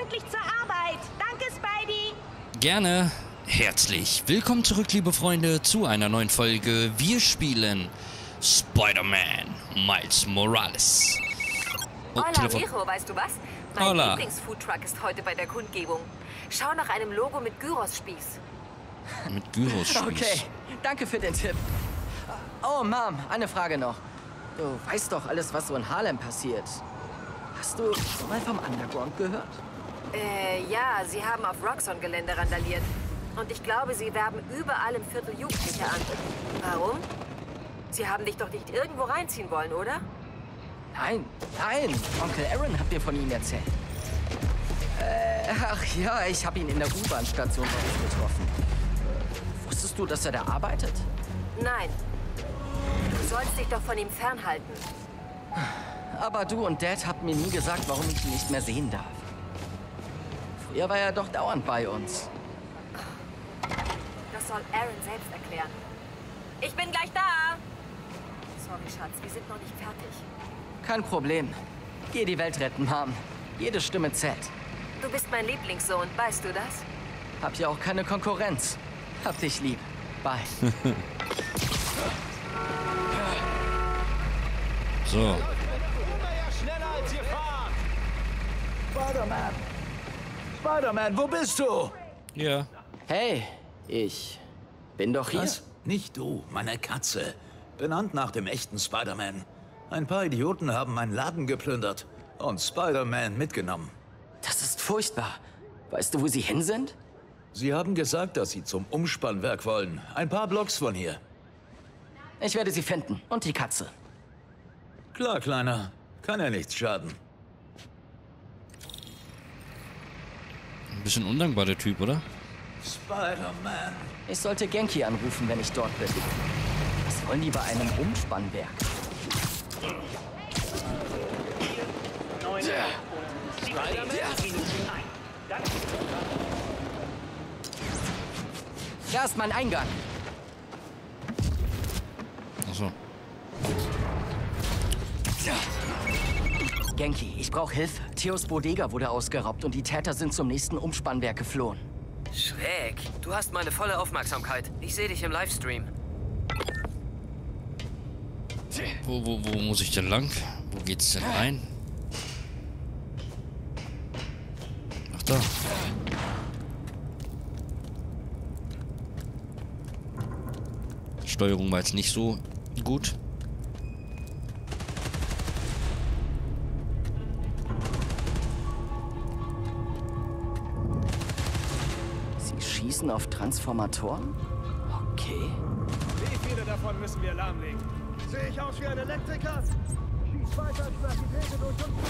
pünktlich zur Arbeit. Danke, Spidey. Gerne. Herzlich willkommen zurück, liebe Freunde, zu einer neuen Folge. Wir spielen Spider-Man Miles Morales. Oh, Hola, Telefon. Mijo, weißt du was? Mein Hola. Lieblingsfoodtruck ist heute bei der Kundgebung. Schau nach einem Logo mit Gyros-Spieß. Mit Gyros-Spieß. Okay, danke für den Tipp. Oh, Mom, eine Frage noch. Du weißt doch alles, was so in Harlem passiert. Hast du schon mal vom Underground gehört? Ja, sie haben auf Roxxon-Gelände randaliert. Und ich glaube, sie werben überall im Viertel Jugendliche an. Warum? Sie haben dich doch nicht irgendwo reinziehen wollen, oder? Nein, nein. Onkel Aaron hat mir von ihm erzählt. Ach ja, ich habe ihn in der U-Bahn-Station getroffen. Wusstest du, dass er da arbeitet? Nein. Du sollst dich doch von ihm fernhalten. Aber du und Dad habt mir nie gesagt, warum ich ihn nicht mehr sehen darf. Früher war er doch dauernd bei uns. Das soll Aaron selbst erklären. Ich bin gleich da! Sorry, Schatz, wir sind noch nicht fertig. Kein Problem. Geh die Welt retten, Mom. Jede Stimme zählt. Du bist mein Lieblingssohn, weißt du das? Hab ja auch keine Konkurrenz. Hab dich lieb. Bye. So. Spider-Man! Spider-Man, wo bist du? Ja. Hey, ich bin doch hier. Was? Nicht du, meine Katze. Benannt nach dem echten Spider-Man. Ein paar Idioten haben meinen Laden geplündert und Spider-Man mitgenommen. Das ist furchtbar. Weißt du, wo sie hin sind? Sie haben gesagt, dass sie zum Umspannwerk wollen. Ein paar Blocks von hier. Ich werde sie finden. Und die Katze. Klar, Kleiner. Kann ja nichts schaden. Ein bisschen undankbar, der Typ, oder? Spider-Man. Ich sollte Genki anrufen, wenn ich dort bin. Was wollen die bei einem Umspannwerk? Da ist mein Eingang. Achso. Genki, ich brauche Hilfe. Theos Bodega wurde ausgeraubt und die Täter sind zum nächsten Umspannwerk geflohen. Schräg. Du hast meine volle Aufmerksamkeit. Ich sehe dich im Livestream. Wo muss ich denn lang? Wo geht's denn rein? Ach da. Steuerung war jetzt nicht so gut. Sie schießen auf Transformatoren? Okay. Wie viele davon müssen wir lahmlegen? Sehe ich aus wie ein Elektriker? Schieß weiter, schlag die Wege durch uns.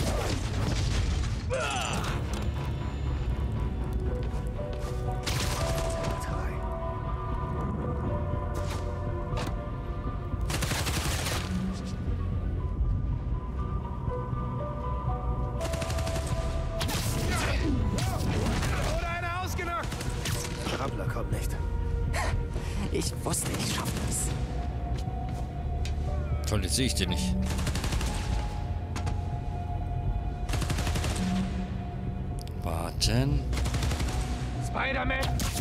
Oder einer ausgenockt! Der Rappler kommt nicht. Ich wusste, ich schaffe das. Toll, jetzt sehe ich den nicht. Warten. Spider-Man!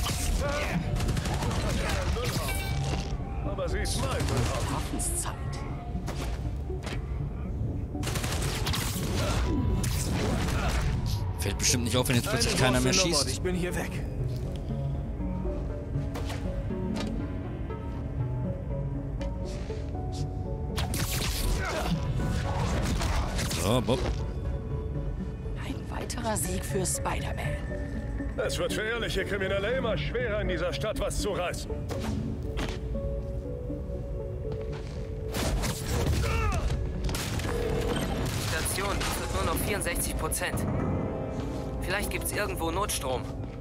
Aber sie ist mein Müllhaufen. Schaffenszeit. Fällt bestimmt nicht auf, wenn jetzt plötzlich keiner mehr schießt. Ich bin hier weg. So, Bob. Ein weiterer Sieg für Spider-Man. Es wird für ehrliche Kriminelle immer schwerer, in dieser Stadt was zu reißen. Die Station liefert nur noch 64%. Vielleicht gibt's irgendwo Notstrom.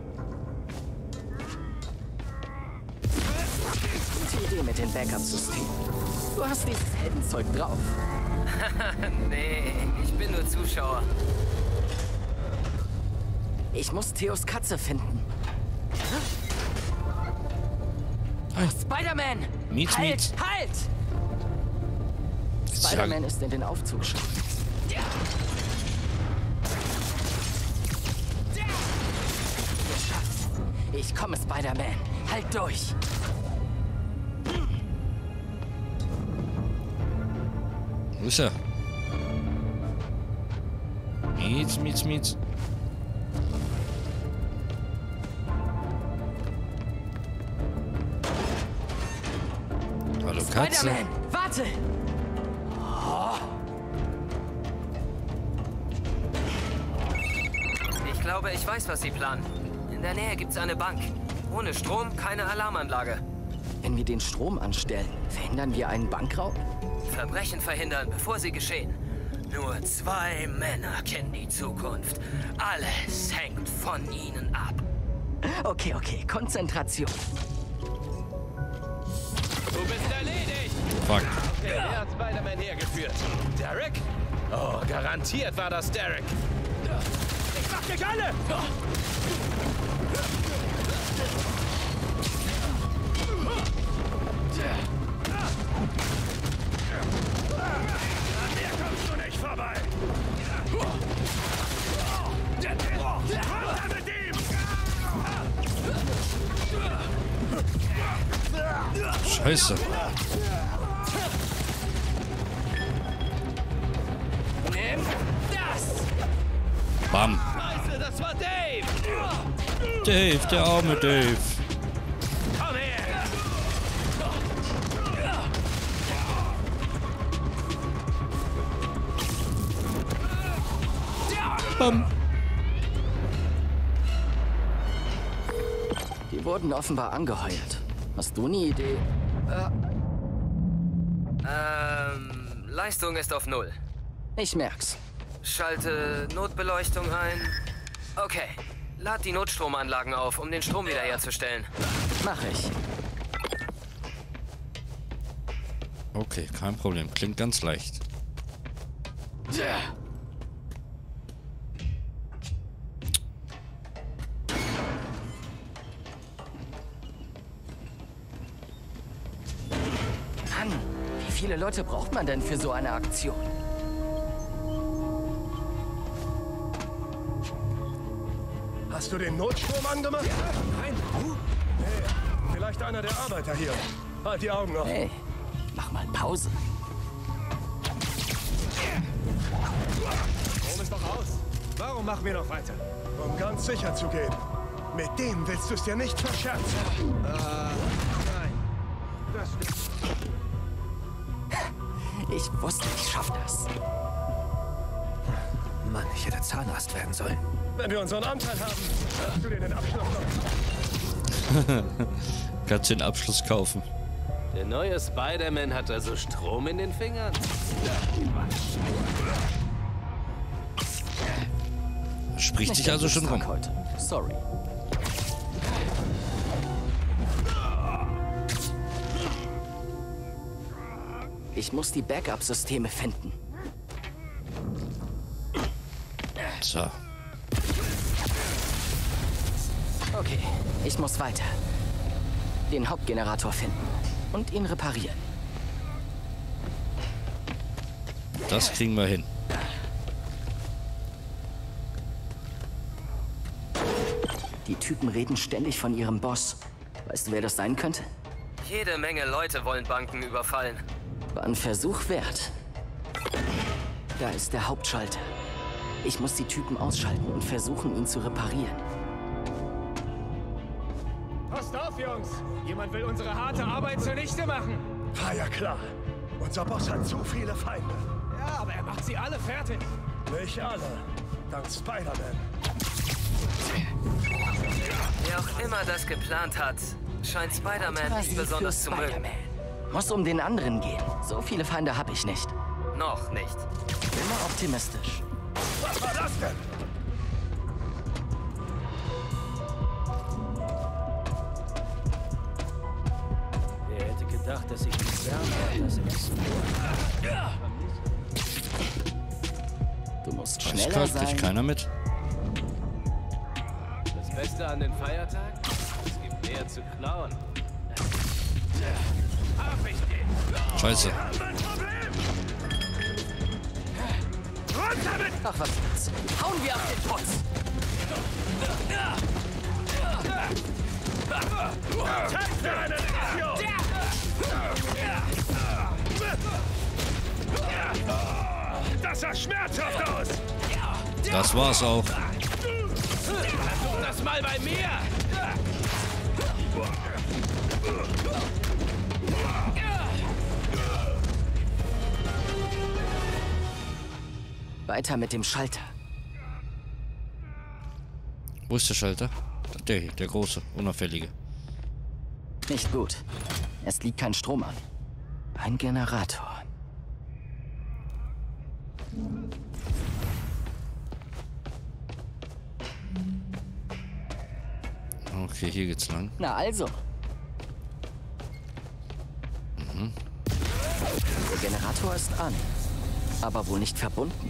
Gute Idee mit den Backup-Systemen. Du hast dieses Heldenzeug drauf. Nee, ich bin nur Zuschauer. Ich muss Theos Katze finden. Hi. Spider-Man! Meets, halt! meets. Halt! Jetzt Spider-Man ist in den Aufzug geschoben. Ich komme, Spider-Man. Halt durch. Wo ist er? Mietz. Hallo Katze. Spider-Man, warte! Ich glaube, ich weiß, was Sie planen. In der Nähe gibt's eine Bank. Ohne Strom keine Alarmanlage. Wenn wir den Strom anstellen, verhindern wir einen Bankraub? Verbrechen verhindern, bevor sie geschehen. Nur 2 Männer kennen die Zukunft. Alles hängt von ihnen ab. Okay, Konzentration. Du bist erledigt! Fuck. Wer hat Spider-Man hergeführt? Derek? Oh, garantiert war das Derek. Ich mach dich alle! An mir kommst du nicht vorbei! Runter mit ihm! Scheiße. Nimm das! Bam. Scheiße, das war Dave! Dave, der arme Dave. Komm her! Bam. Die wurden offenbar angeheuert. Hast du eine Idee? Leistung ist auf 0. Ich merk's. Schalte Notbeleuchtung ein. Okay. Lad die Notstromanlagen auf, um den Strom wiederherzustellen. Mach ich. Okay, kein Problem. Klingt ganz leicht. Mann, wie viele Leute braucht man denn für so eine Aktion? Hast du den Notstrom angemacht? Nein. Nee, vielleicht einer der Arbeiter hier. Halt die Augen offen. Hey, mach mal Pause. Strom ist doch aus. Warum machen wir noch weiter? Um ganz sicher zu gehen. Mit dem willst du es dir nicht verscherzen. Nein. Das Ich wusste, ich schaff das. Mann, ich hätte Zahnarzt werden sollen. Wenn wir unseren Anteil haben, hast du dir den Abschluss noch. Kannst den Abschluss kaufen. Der neue Spider-Man hat also Strom in den Fingern? Spricht Nicht sich also der schon rum. Tag heute. Sorry. Ich muss die Backup-Systeme finden. So. Okay, ich muss weiter. Den Hauptgenerator finden und ihn reparieren. Das kriegen wir hin. Die Typen reden ständig von ihrem Boss. Weißt du, wer das sein könnte? Jede Menge Leute wollen Banken überfallen. War ein Versuch wert. Da ist der Hauptschalter. Ich muss die Typen ausschalten und versuchen, ihn zu reparieren. Passt auf, Jungs. Jemand will unsere harte Arbeit zunichte machen. Ja klar. Unser Boss hat zu viele Feinde. Ja, aber er macht sie alle fertig. Nicht alle. Dank Spider-Man. Wer auch immer das geplant hat, scheint Spider-Man nicht besonders zu mögen. Spider-Man. Muss um den anderen gehen. So viele Feinde habe ich nicht. Noch nicht. Immer optimistisch. Was war das denn? Wer hätte gedacht, dass ich die Wärme das Essen... Du musst Eiskalt, schneller kriegt sein. keiner mit. Das Beste an den Feiertagen? Es gibt mehr zu klauen. Hab ich den! Scheiße. Ein Problem! Runter mit! Ach, was willst du? Hauen wir auf den Putz! Zeit für eine Lektion! Das sah schmerzhaft aus! Das war's auch. Versuch das mal bei mir! Weiter mit dem Schalter. Wo ist der Schalter? Der große, unauffällige. Nicht gut. Es liegt kein Strom an. Ein Generator. Okay, hier geht's lang. Na also. Der Generator ist an, aber wohl nicht verbunden.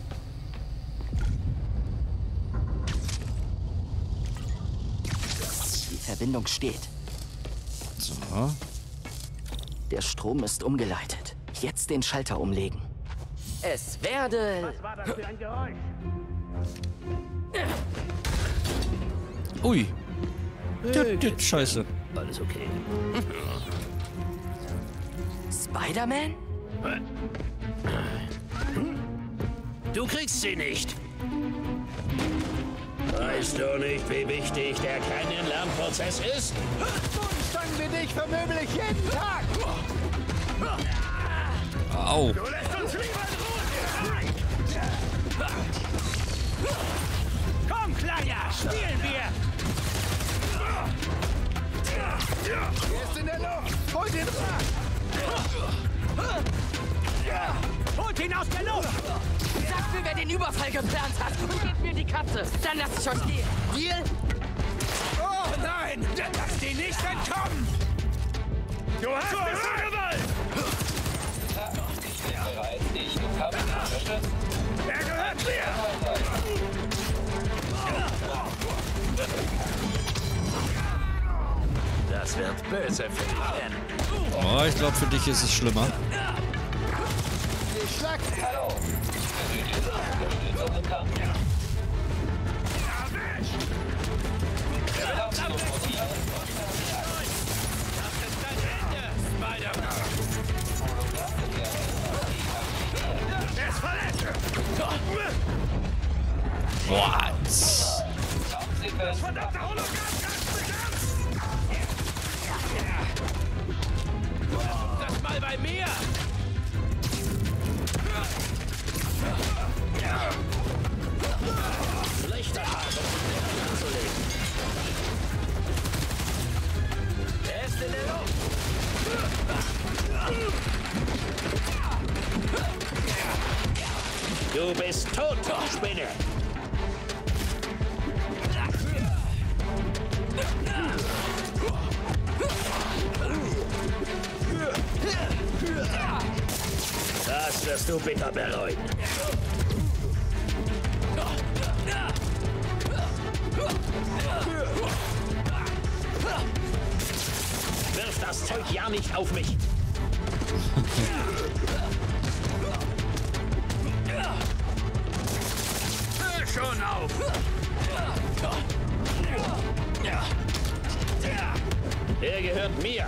Die Verbindung steht. So. Der Strom ist umgeleitet. Jetzt den Schalter umlegen. Es werde... Was war das für ein Geräusch? Ui. Scheiße. Alles okay. Spider-Man? Du kriegst sie nicht. Weißt du nicht, wie wichtig der kleine Lernprozess ist? Stangen wir dich vermöbel ich jeden Tag! Au. Du lässt uns lieber in Ruhe! Komm, Kleiner, spielen wir! Er ist in der Luft! Holt ihn ran! Holt ihn aus der Luft! Sagt mir, wer den Überfall geplant hat und gebt mir die Katze. Dann lass ich euch gehen. Deal? Oh nein! Lass die nicht entkommen! Du hast es in Gewalt! Er gehört mir! Das wird böse für dich enden. Oh, ich glaube, für dich ist es schlimmer. Ich schlag sie! Er ist verletzt! What? Das verdammte Hologramm greift mich an! Das mal bei mir! Schlechter Hase, um den anzulegen. Er ist in der Luft! Du bist tot, Spinne! Das wirst du bitter bereuen. Wirf das Zeug ja nicht auf mich. Hör schon auf! Der gehört mir.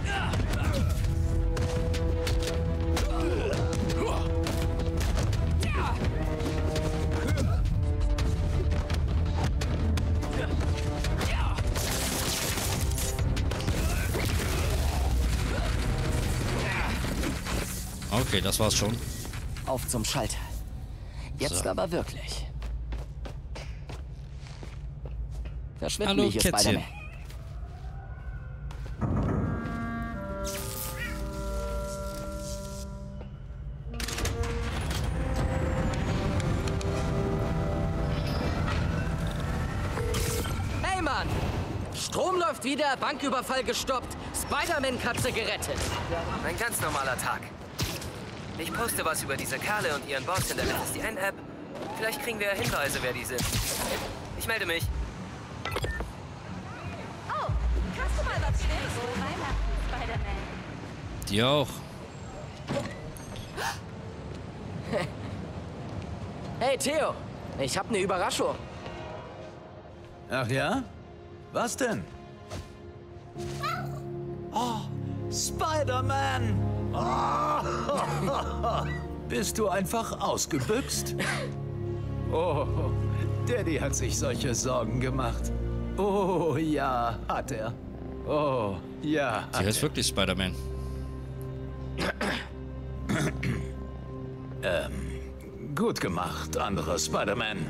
Okay, das war's schon. Auf zum Schalter. Jetzt So. aber wirklich. Verschwinden Hallo, wir hier, Kätzchen. Spider-Man. Hey, Mann! Strom läuft wieder, Banküberfall gestoppt, Spider-Man-Katze gerettet. Ein ganz normaler Tag. Ich poste was über diese Kerle und ihren Boss in der FSDN-App. Vielleicht kriegen wir Hinweise, wer die sind. Ich melde mich. Oh, hast du mal was Schönes zu Weihnachten, Spider-Man? Die auch. Hey, Theo, ich habe eine Überraschung. Ach ja? Was denn? Oh, Spider-Man! Oh. Bist du einfach ausgebüxt? Oh, Daddy hat sich solche Sorgen gemacht. Oh, ja, hat er. Oh, ja. Sie heißt wirklich Spider-Man. Gut gemacht, anderer Spider-Man.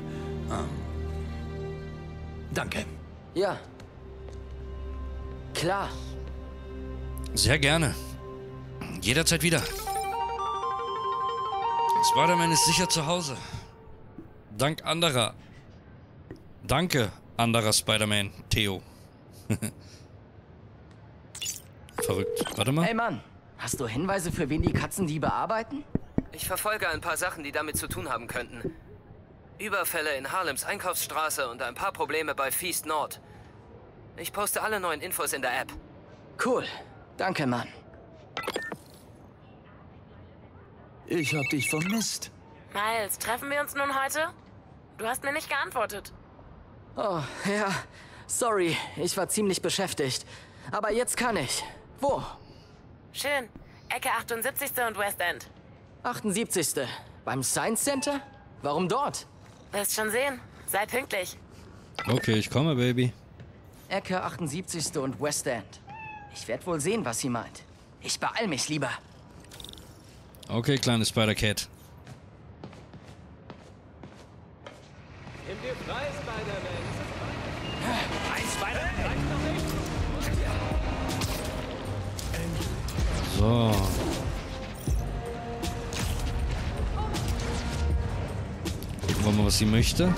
Danke. Ja. Klar. Sehr gerne. Jederzeit wieder. Spider-Man ist sicher zu Hause. Dank anderer. Danke, anderer Spider-Man, Theo. Verrückt. Warte mal. Hey Mann, hast du Hinweise, für wen die Katzendiebe arbeiten? Ich verfolge ein paar Sachen, die damit zu tun haben könnten. Überfälle in Harlems Einkaufsstraße und ein paar Probleme bei Feast Nord. Ich poste alle neuen Infos in der App. Cool. Danke, Mann. Ich hab dich vermisst. Miles, treffen wir uns nun heute? Du hast mir nicht geantwortet. Oh, ja. Sorry, ich war ziemlich beschäftigt. Aber jetzt kann ich. Wo? Schön. Ecke 78. und West End. 78. Beim Science Center? Warum dort? Wirst schon sehen. Sei pünktlich. Okay, ich komme, Baby. Ecke 78. und West End. Ich werde wohl sehen, was sie meint. Ich beeil mich lieber. Okay, kleine Spider-Cat. Nimm dir frei, Spider-Man. Ein Spider-Man reicht noch nicht. So. Gucken wir mal, was sie möchte.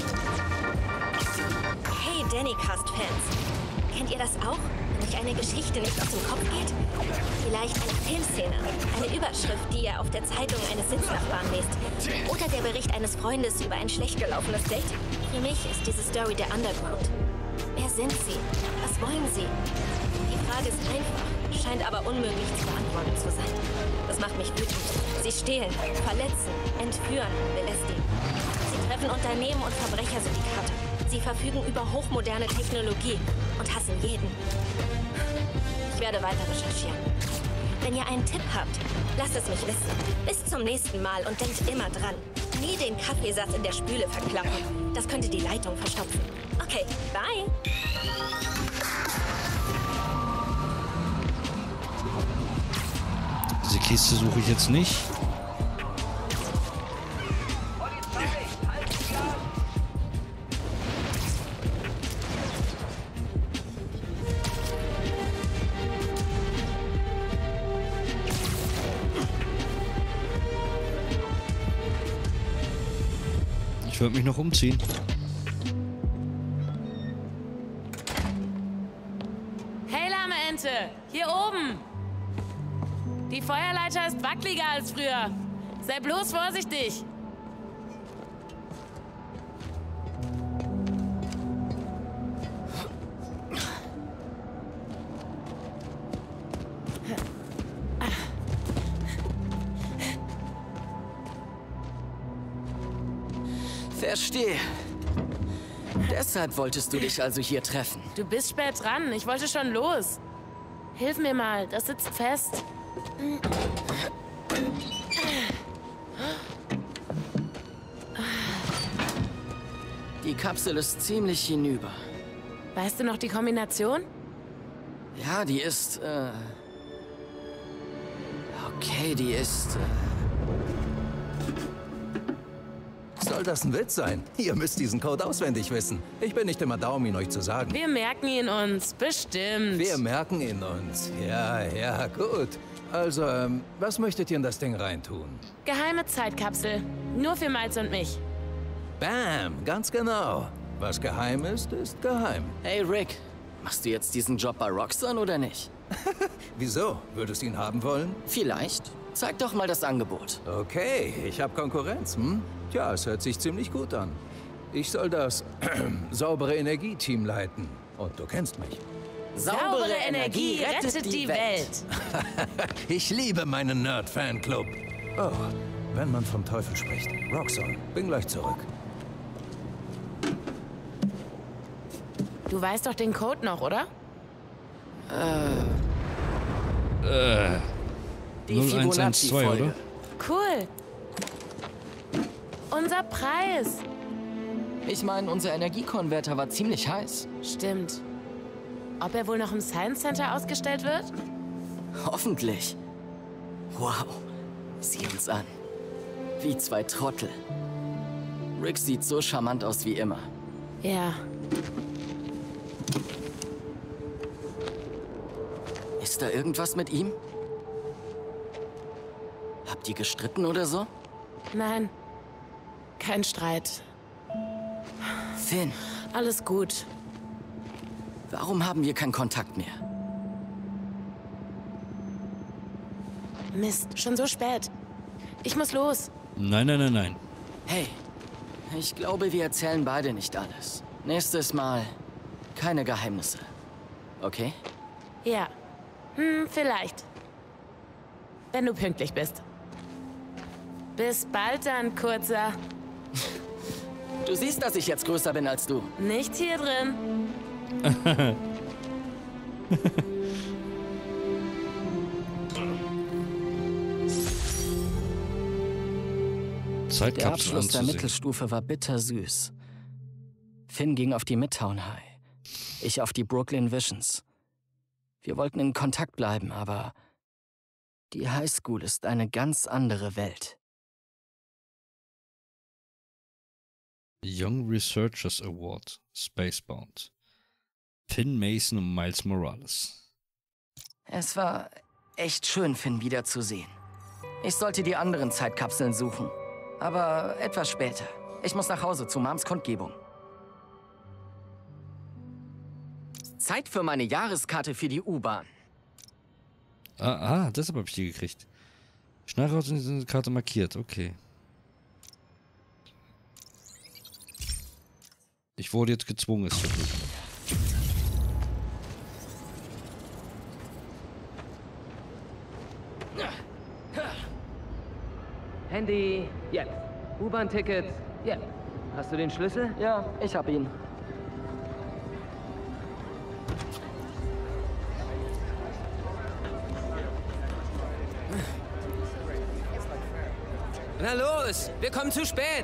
Hey, Dannycast-Fans. Kennt ihr das auch? Wenn euch eine Geschichte nicht aus dem Kopf geht? Vielleicht eine Filmszene, eine Überschrift, die ihr auf der Zeitung eines Sitznachbarn lest. Oder der Bericht eines Freundes über ein schlecht gelaufenes Date. Für mich ist diese Story der Underground. Wer sind sie? Was wollen sie? Die Frage ist einfach, scheint aber unmöglich zu beantworten zu sein. Das macht mich wütend. Sie stehlen, verletzen, entführen, belästigen. Sie treffen Unternehmen und Verbrechersyndikate. Sie verfügen über hochmoderne Technologie und hassen jeden. Ich werde weiter recherchieren. Wenn ihr einen Tipp habt, lasst es mich wissen. Bis zum nächsten Mal und denkt immer dran. Nie den Kaffeesatz in der Spüle verklappen. Das könnte die Leitung verstopfen. Okay, bye. Diese Kiste suche ich jetzt nicht. Ich würde mich noch umziehen. Hey, lahme Ente! Hier oben! Die Feuerleiter ist wackeliger als früher. Sei bloß vorsichtig! Verstehe. Deshalb wolltest du dich also hier treffen. Du bist spät dran. Ich wollte schon los. Hilf mir mal. Das sitzt fest. Die Kapsel ist ziemlich hinüber. Weißt du noch die Kombination? Ja, die ist, okay, die ist, Soll das ein Witz sein? Ihr müsst diesen Code auswendig wissen. Ich bin nicht immer da, um ihn euch zu sagen. Wir merken ihn uns. Bestimmt. Wir merken ihn uns. Ja, gut. Also, was möchtet ihr in das Ding reintun? Geheime Zeitkapsel. Nur für Miles und mich. Bam, ganz genau. Was geheim ist, ist geheim. Hey Rick, machst du jetzt diesen Job bei Roxxon oder nicht? Wieso? Würdest du ihn haben wollen? Vielleicht. Zeig doch mal das Angebot. Okay, ich habe Konkurrenz, hm? Tja, es hört sich ziemlich gut an. Ich soll das saubere Energieteam leiten. Und du kennst mich. Saubere Energie rettet die Welt. Ich liebe meinen Nerd-Fanclub. Oh, wenn man vom Teufel spricht. Roxxon, bin gleich zurück. Du weißt doch den Code noch, oder? Die 0112, oder? Cool. Unser Preis. Ich meine, unser Energiekonverter war ziemlich heiß. Stimmt. Ob er wohl noch im Science Center ausgestellt wird? Hoffentlich. Wow. Sieh uns an. Wie zwei Trottel. Rick sieht so charmant aus wie immer. Ja. Ist da irgendwas mit ihm? Habt ihr gestritten oder so? Nein. Kein Streit. Finn, Alles gut. warum haben wir keinen Kontakt mehr? Mist, schon so spät. Ich muss los. Nein, nein, nein, nein. Hey, ich glaube, wir erzählen beide nicht alles. Nächstes Mal keine Geheimnisse. Okay? Ja. Vielleicht. Wenn du pünktlich bist. Bis bald dann, Kurzer. Du siehst, dass ich jetzt größer bin als du. Nicht hier drin. Der Zeitkapsel Abschluss der anzusehen. Mittelstufe war bittersüß. Finn ging auf die Midtown High. Ich auf die Brooklyn Visions. Wir wollten in Kontakt bleiben, aber die Highschool ist eine ganz andere Welt. Young Researchers Award, Spacebound. Finn Mason und Miles Morales. Es war echt schön, Finn wiederzusehen. Ich sollte die anderen Zeitkapseln suchen. Aber etwas später. Ich muss nach Hause zu Mams Kundgebung. Zeit für meine Jahreskarte für die U-Bahn. Deshalb habe ich die gekriegt. Schnell raus in diese Karte markiert, okay. Ich wurde jetzt gezwungen, es zu tun. Handy, jetzt. U-Bahn-Ticket, jetzt. Hast du den Schlüssel? Ja, ich hab ihn. Na los, wir kommen zu spät.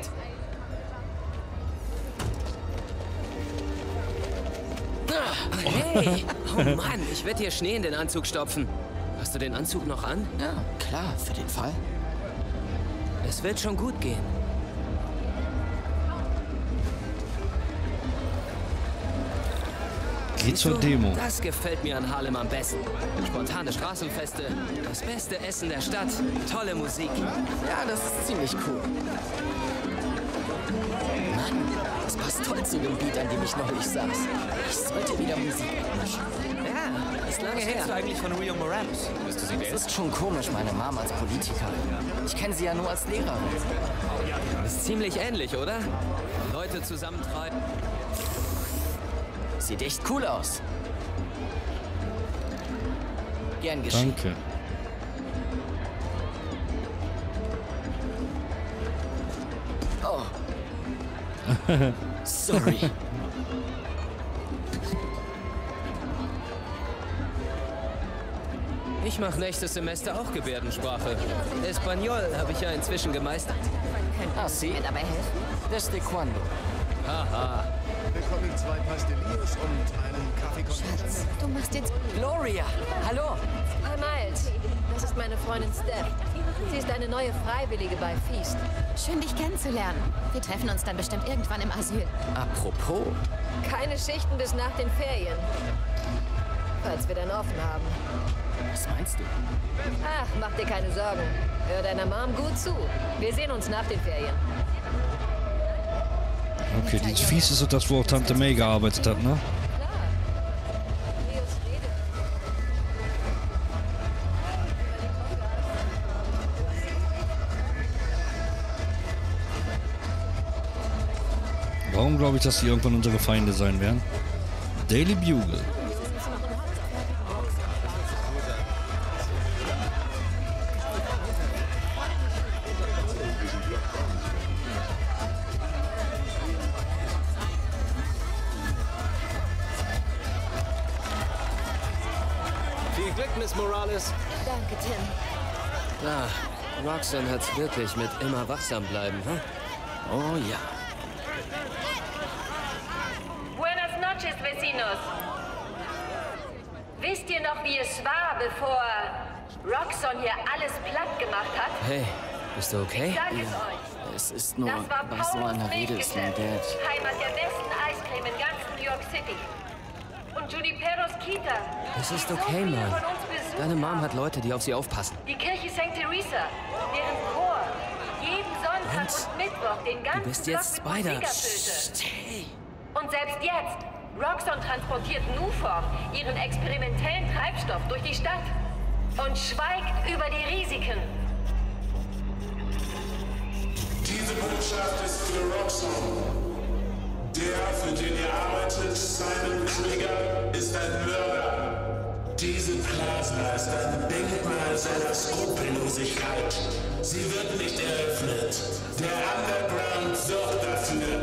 Hey, oh Mann, ich werde dir Schnee in den Anzug stopfen. Hast du den Anzug noch an? Ja, klar, für den Fall. Es wird schon gut gehen. Geht zur Demo. Das gefällt mir an Harlem am besten. Spontane Straßenfeste, das beste Essen der Stadt, tolle Musik. Ja, das ist ziemlich cool. Mann, das passt toll zu dem Beat, an dem ich neulich saß. Ich sollte wieder Musik machen. Ja, ist lange her. Was du eigentlich von Rio Morales? Bist du sie Es ist schon komisch, meine Mom als Politikerin. Ich kenne sie ja nur als Lehrerin. Ist ziemlich ähnlich, oder? Leute zusammentreiben. Sieht echt cool aus. Gern geschehen. Danke. Oh. Sorry. Ich mache nächstes Semester auch Gebärdensprache. Espanol habe ich ja inzwischen gemeistert. Ah, sí. Dabei helfen? Desde cuando? Haha. Bekomme ich 2 Pastellios und einen Kaffee con Schatz, du machst jetzt... Gloria, hallo. Hi Miles, das ist meine Freundin Steph. Sie ist eine neue Freiwillige bei Feast. Schön, dich kennenzulernen. Wir treffen uns dann bestimmt irgendwann im Asyl. Apropos, Keine Schichten bis nach den Ferien. Falls wir dann offen haben. was meinst du? Ach, mach dir keine Sorgen. Hör deiner Mom gut zu. Wir sehen uns nach den Ferien. Okay, dieses Fies ist so das, wo auch Tante May gearbeitet hat, ne? Warum glaube ich, dass die irgendwann unsere Feinde sein werden? Daily Bugle. Glück, Miss Morales. Danke, Tim. Na, Roxanne hat's wirklich mit immer wachsam bleiben, hm? Oh ja. Buenas noches, vecinos. Wisst ihr noch, wie es war, bevor Roxxon hier alles platt gemacht hat? Hey, bist du okay? Sag es euch. Es ist nur, Das war bei so Paulos einer Rede ist mein Milchgeschäft, Dad. Heimat der besten Eiscreme in ganz New York City. Und Juniperos Kita. Es ist die so okay, viele Mann. von uns besucht Deine Mom haben. hat Leute, die auf sie aufpassen. Die Kirche St. Theresa, deren Chor jeden Sonntag Und? und Mittwoch den ganzen Du bist jetzt Block mit Spider. Musik erfüllte. Psst, hey. Und selbst jetzt, Roxxon transportiert Nuform, ihren experimentellen Treibstoff, durch die Stadt und schweigt über die Risiken. Diese Botschaft ist für Roxxon. Der, für den ihr arbeitet, Simon Krieger, ist ein Mörder. Diese Plaza ist ein Denkmal seiner Skrupellosigkeit. Sie wird nicht eröffnet. Der Underground sorgt dafür.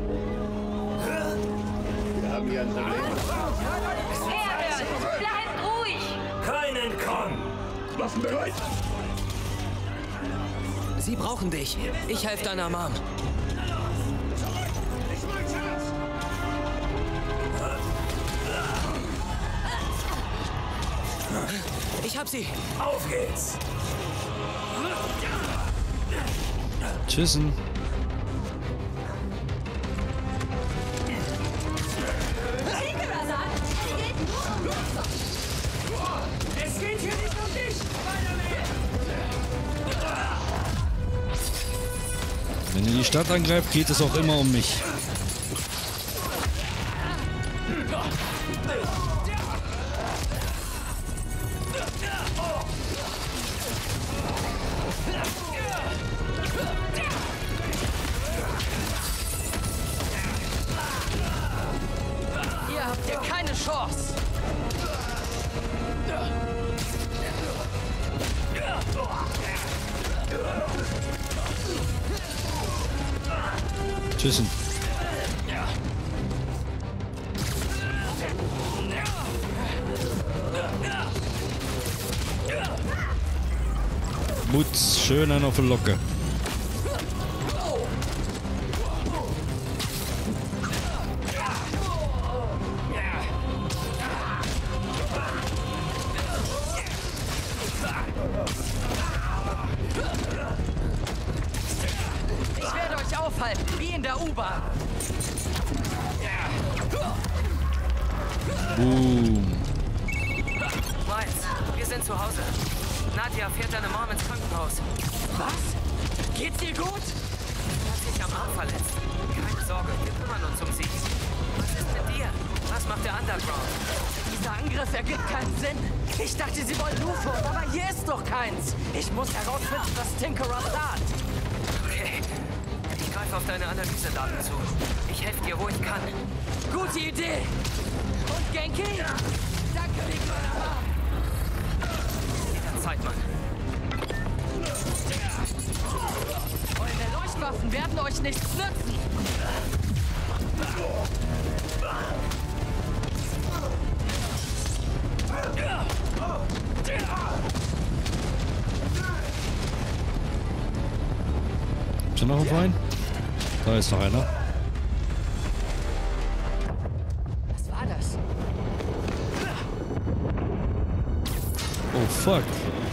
Wir haben hier ein Problem. Herren, bleibt ruhig! Keinen Kong! Waffen bereit! Sie brauchen dich. Ich helfe deiner Mom. Ich hab sie. Auf geht's! Tschüssen. Es geht hier nicht um dich! Wenn ihr die Stadt angreift, geht es auch immer um mich. Ihr habt hier keine Chance. Tschüssen. Mutz, schön einen auf der Locke. Ich werde euch aufhalten, wie in der U-Bahn. Boom. Miles, wir sind zu Hause. Nadia fährt deine Mom ins Krankenhaus. Was? Geht's dir gut? Sie hat sich am Arm verletzt. Keine Sorge, wir kümmern uns um sie. Was ist mit dir? Was macht der Underground? Dieser Angriff ergibt keinen Sinn. Ich dachte, sie wollen Nuform, aber hier ist doch keins. Ich muss herausfinden, was Tinkerer plant. Okay. Ich greife auf deine Analysedaten zu. Ich helfe dir, wo ich kann. Gute Idee. Und Genki? Danke wegen meiner Mom. Zeit, Mann. Eure Leuchtwaffen werden euch nichts nützen. Ist da noch ein Wein? Da ist noch einer. Was war das? Oh fuck.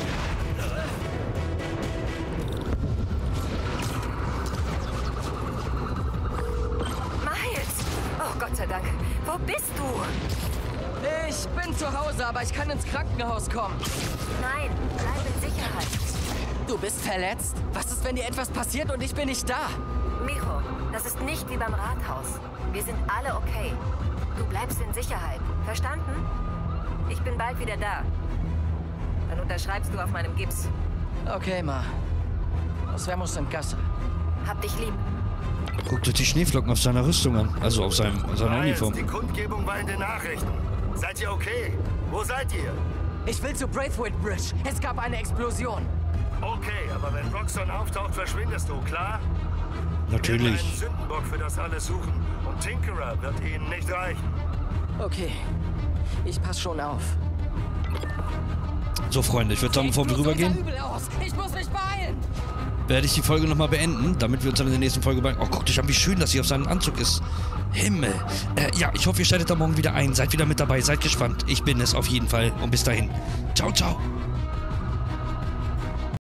Miles! Oh, Gott sei Dank. Wo bist du? Ich bin zu Hause, aber ich kann ins Krankenhaus kommen. Nein, bleib in Sicherheit. Du bist verletzt? Was ist, wenn dir etwas passiert und ich bin nicht da? Mijo, das ist nicht wie beim Rathaus. Wir sind alle okay. Du bleibst in Sicherheit. Verstanden? Ich bin bald wieder da. Dann unterschreibst du auf meinem Gips. Okay, Ma. Nos vemos en casa. Hab dich lieb. Guckt euch die Schneeflocken auf seiner Rüstung an. Also auf seiner Uniform. Die Kundgebung war in den Nachrichten. Seid ihr okay? Wo seid ihr? Ich will zu Braithwaite Bridge. Es gab eine Explosion. Okay, aber wenn Roxxon auftaucht, verschwindest du, klar? Wir werden einen Natürlich. Sündenbock für das alles suchen. Und Tinkerer wird ihnen nicht reichen. Okay. Ich pass schon auf. So, Freunde, ich würde sagen, bevor wir rübergehen, Ich muss mich beeilen. werde ich die Folge nochmal beenden, damit wir uns dann in der nächsten Folge Oh, guck dich an, wie schön das hier auf seinem Anzug ist. Himmel. Ja, ich hoffe, ihr schaltet da morgen wieder ein. Seid wieder mit dabei, seid gespannt. Ich bin es auf jeden Fall. Und bis dahin. Ciao, ciao.